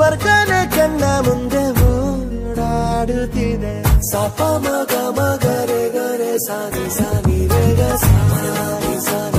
ಸ್ವರ್ಗನೆ ಕಣ್ಣ ಮುಂದೆ ಓಡಾಡುತ್ತಿದೆ ಸಪ ಮಗ ಮಗರೆ ಗರೆ ಸಾನಿ ಸಾನಿ ರೇಗ ಸಾನಿ ಸಾನಿ